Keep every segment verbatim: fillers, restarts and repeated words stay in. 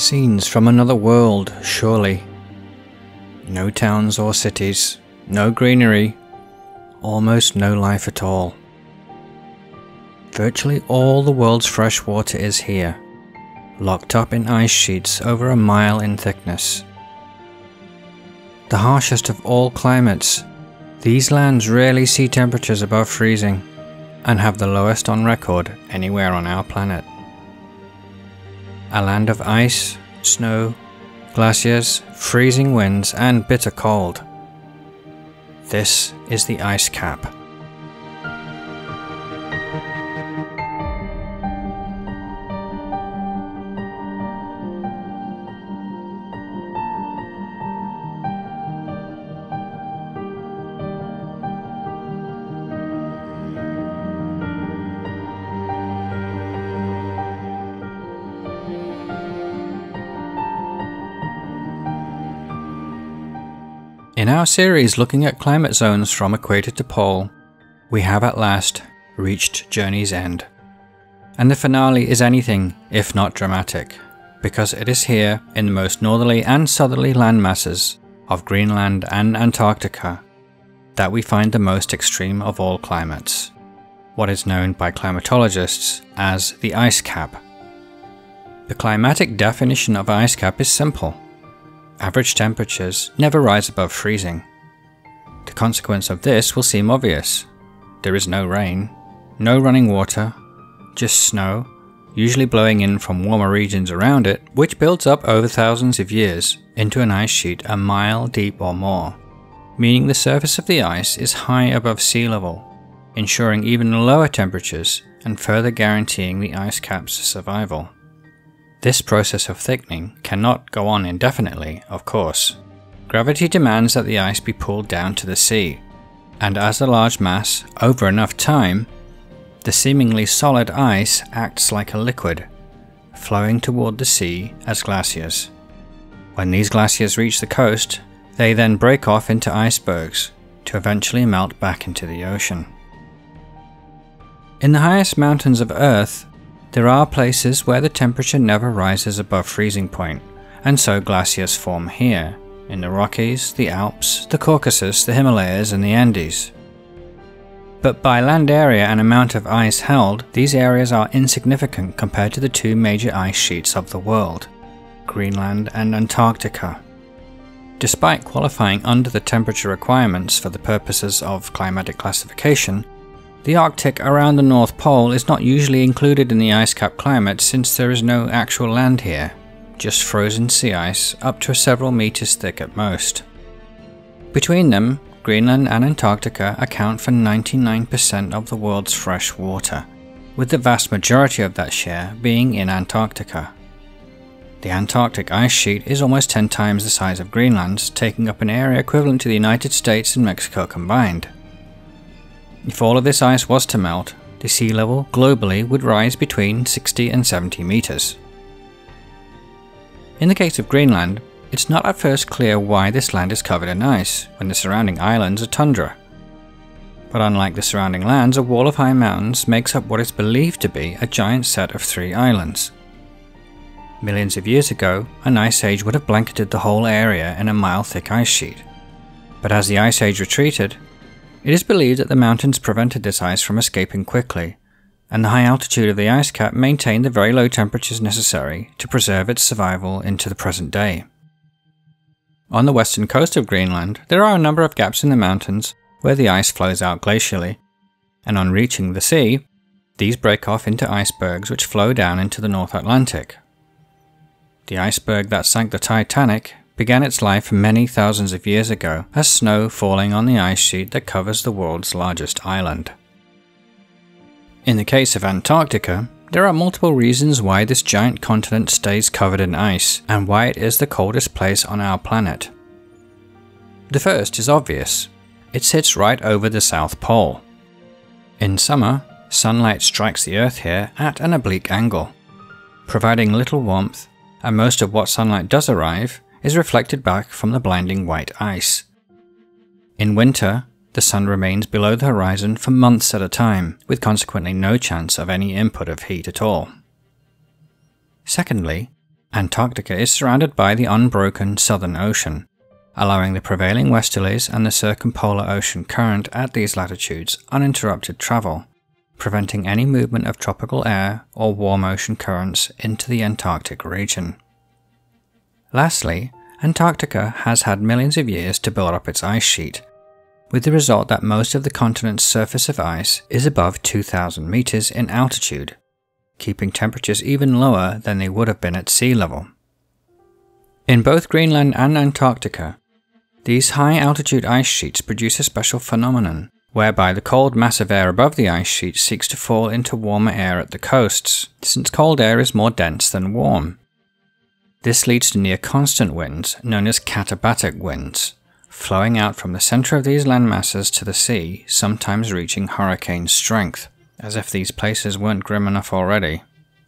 Scenes from another world, surely. No towns or cities, no greenery, almost no life at all. Virtually all the world's fresh water is here, locked up in ice sheets over a mile in thickness. The harshest of all climates, these lands rarely see temperatures above freezing, and have the lowest on record anywhere on our planet. A land of ice, snow, glaciers, freezing winds, and bitter cold. This is the ice cap. In our series looking at climate zones from equator to pole, we have at last reached Journey's End. And the finale is anything if not dramatic, because it is here in the most northerly and southerly landmasses of Greenland and Antarctica that we find the most extreme of all climates, what is known by climatologists as the ice cap. The climatic definition of ice cap is simple. Average temperatures never rise above freezing. The consequence of this will seem obvious. There is no rain, no running water, just snow, usually blowing in from warmer regions around it, which builds up over thousands of years into an ice sheet a mile deep or more, meaning the surface of the ice is high above sea level, ensuring even lower temperatures and further guaranteeing the ice cap's survival. This process of thickening cannot go on indefinitely, of course. Gravity demands that the ice be pulled down to the sea, and as a large mass, over enough time, the seemingly solid ice acts like a liquid, flowing toward the sea as glaciers. When these glaciers reach the coast, they then break off into icebergs, to eventually melt back into the ocean. In the highest mountains of Earth, there are places where the temperature never rises above freezing point, and so glaciers form here, in the Rockies, the Alps, the Caucasus, the Himalayas, and the Andes. But by land area and amount of ice held, these areas are insignificant compared to the two major ice sheets of the world, Greenland and Antarctica. Despite qualifying under the temperature requirements for the purposes of climatic classification, the Arctic around the North Pole is not usually included in the ice cap climate since there is no actual land here, just frozen sea ice up to several meters thick at most. Between them, Greenland and Antarctica account for ninety-nine percent of the world's fresh water, with the vast majority of that share being in Antarctica. The Antarctic ice sheet is almost ten times the size of Greenland's, taking up an area equivalent to the United States and Mexico combined. If all of this ice was to melt, the sea level globally would rise between sixty and seventy meters. In the case of Greenland, it's not at first clear why this land is covered in ice when the surrounding islands are tundra. But unlike the surrounding lands, a wall of high mountains makes up what is believed to be a giant set of three islands. Millions of years ago, an ice age would have blanketed the whole area in a mile-thick ice sheet. But as the ice age retreated, it is believed that the mountains prevented this ice from escaping quickly, and the high altitude of the ice cap maintained the very low temperatures necessary to preserve its survival into the present day. On the western coast of Greenland, there are a number of gaps in the mountains where the ice flows out glacially, and on reaching the sea, these break off into icebergs which flow down into the North Atlantic. The iceberg that sank the Titanic began its life many thousands of years ago as snow falling on the ice sheet that covers the world's largest island. In the case of Antarctica, there are multiple reasons why this giant continent stays covered in ice and why it is the coldest place on our planet. The first is obvious. It sits right over the South Pole. In summer, sunlight strikes the Earth here at an oblique angle, providing little warmth, and most of what sunlight does arrive is reflected back from the blinding white ice. In winter, the sun remains below the horizon for months at a time, with consequently no chance of any input of heat at all. Secondly, Antarctica is surrounded by the unbroken Southern Ocean, allowing the prevailing westerlies and the circumpolar ocean current at these latitudes uninterrupted travel, preventing any movement of tropical air or warm ocean currents into the Antarctic region. Lastly, Antarctica has had millions of years to build up its ice sheet, with the result that most of the continent's surface of ice is above two thousand meters in altitude, keeping temperatures even lower than they would have been at sea level. In both Greenland and Antarctica, these high-altitude ice sheets produce a special phenomenon, whereby the cold mass of air above the ice sheet seeks to fall into warmer air at the coasts, since cold air is more dense than warm. This leads to near-constant winds, known as Katabatic winds, flowing out from the center of these landmasses to the sea, sometimes reaching hurricane strength, as if these places weren't grim enough already.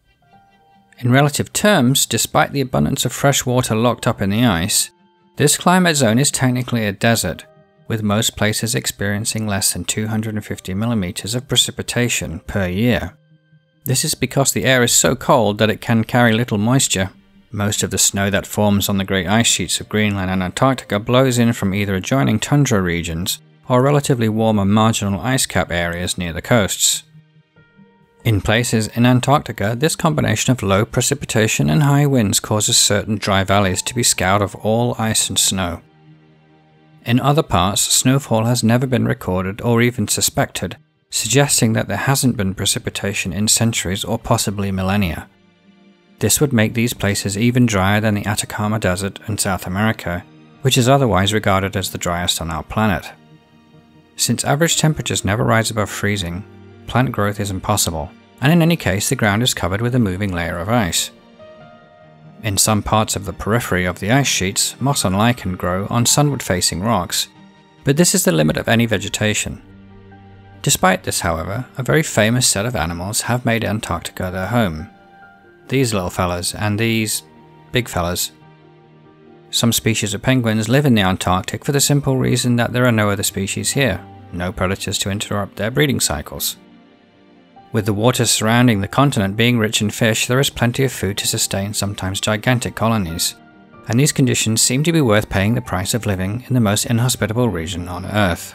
In relative terms, despite the abundance of fresh water locked up in the ice, this climate zone is technically a desert, with most places experiencing less than two hundred fifty millimeters of precipitation per year. This is because the air is so cold that it can carry little moisture. Most of the snow that forms on the great ice sheets of Greenland and Antarctica blows in from either adjoining tundra regions or relatively warmer marginal ice cap areas near the coasts. In places in Antarctica, this combination of low precipitation and high winds causes certain dry valleys to be scoured of all ice and snow. In other parts, snowfall has never been recorded or even suspected, suggesting that there hasn't been precipitation in centuries or possibly millennia. This would make these places even drier than the Atacama Desert in South America, which is otherwise regarded as the driest on our planet. Since average temperatures never rise above freezing, plant growth is impossible, and in any case the ground is covered with a moving layer of ice. In some parts of the periphery of the ice sheets, moss and lichen grow on sunward-facing rocks, but this is the limit of any vegetation. Despite this, however, a very famous set of animals have made Antarctica their home. These little fellas and these big fellas. Some species of penguins live in the Antarctic for the simple reason that there are no other species here, no predators to interrupt their breeding cycles. With the waters surrounding the continent being rich in fish, there is plenty of food to sustain sometimes gigantic colonies, and these conditions seem to be worth paying the price of living in the most inhospitable region on Earth.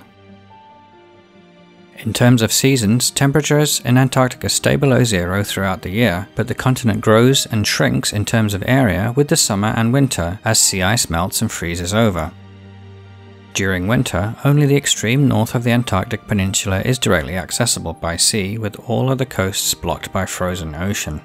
In terms of seasons, temperatures in Antarctica stay below zero throughout the year, but the continent grows and shrinks in terms of area with the summer and winter as sea ice melts and freezes over. During winter, only the extreme north of the Antarctic Peninsula is directly accessible by sea, with all other coasts blocked by frozen ocean.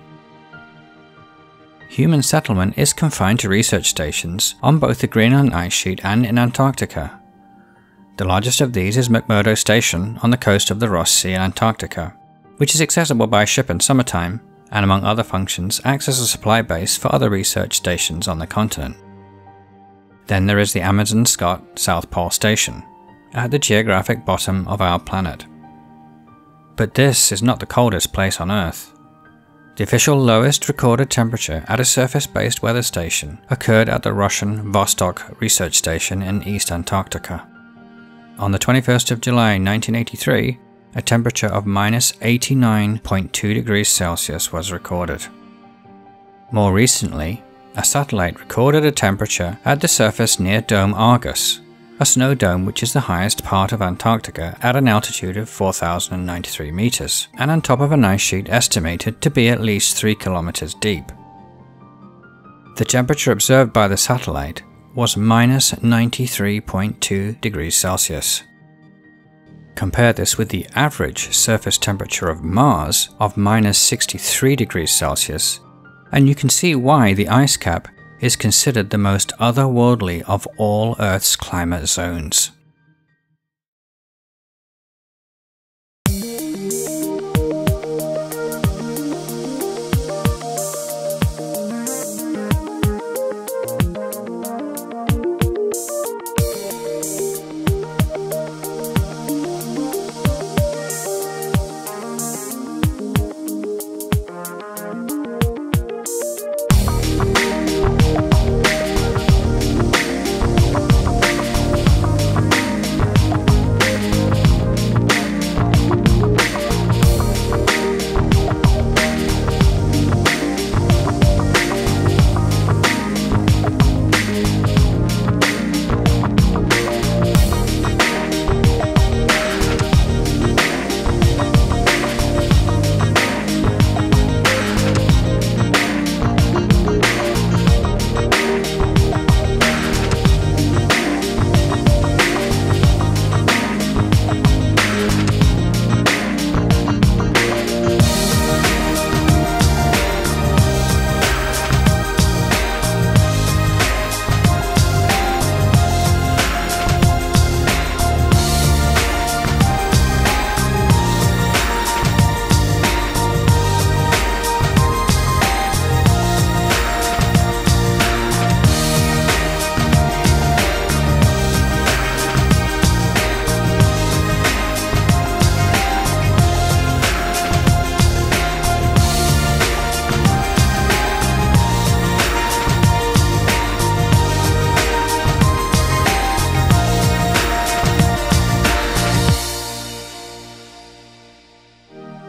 Human settlement is confined to research stations on both the Greenland ice sheet and in Antarctica. The largest of these is McMurdo Station on the coast of the Ross Sea in Antarctica, which is accessible by ship in summertime, and among other functions acts as a supply base for other research stations on the continent. Then there is the Amundsen Scott South Pole Station, at the geographic bottom of our planet. But this is not the coldest place on Earth. The official lowest recorded temperature at a surface-based weather station occurred at the Russian Vostok Research Station in East Antarctica. On the twenty-first of July nineteen eighty-three, a temperature of minus eighty-nine point two degrees Celsius was recorded. More recently, a satellite recorded a temperature at the surface near Dome Argus, a snow dome which is the highest part of Antarctica at an altitude of four thousand ninety-three meters, and on top of an ice sheet estimated to be at least three kilometers deep. The temperature observed by the satellite was minus ninety-three point two degrees Celsius. Compare this with the average surface temperature of Mars of minus sixty-three degrees Celsius, and you can see why the ice cap is considered the most otherworldly of all Earth's climate zones.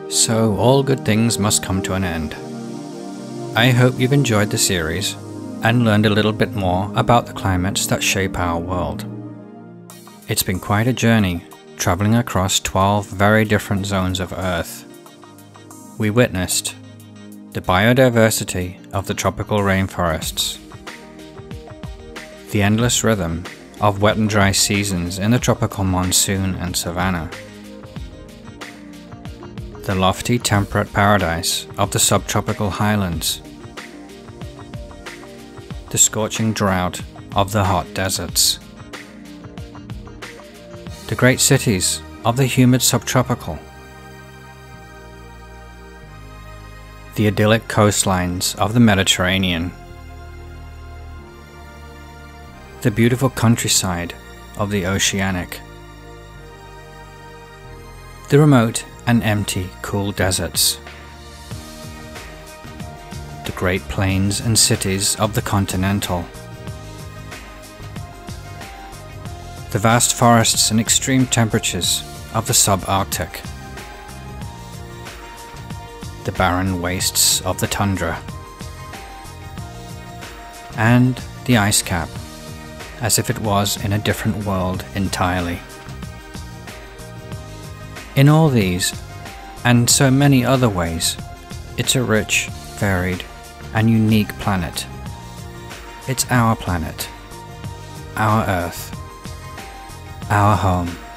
So all good things must come to an end. I hope you've enjoyed the series and learned a little bit more about the climates that shape our world. It's been quite a journey, traveling across twelve very different zones of Earth. We witnessed the biodiversity of the tropical rainforests, the endless rhythm of wet and dry seasons in the tropical monsoon and savanna, the lofty temperate paradise of the subtropical highlands, the scorching drought of the hot deserts, the great cities of the humid subtropical, the idyllic coastlines of the Mediterranean, the beautiful countryside of the oceanic, the remote and empty cool deserts, the great plains and cities of the continental, the vast forests and extreme temperatures of the subarctic, the barren wastes of the tundra, and the ice cap, as if it was in a different world entirely. In all these, and so many other ways, it's a rich, varied, and unique planet. It's our planet, our Earth, our home.